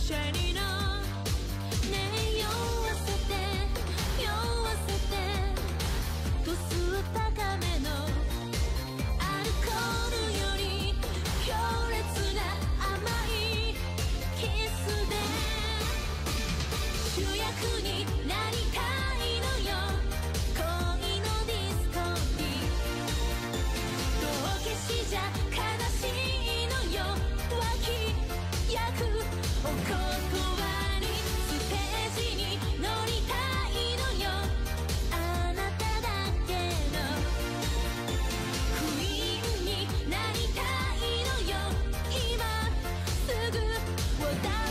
シャイニーなねえ酔わせて酔わせて度数高めのアルコールより強烈な甘いキスで主役になりたいのよ恋のディスコに道化師じゃ悲しいのよ脇役お断りステージに乗りたいのよあなただけのクイーンになりたいのよ今すぐ私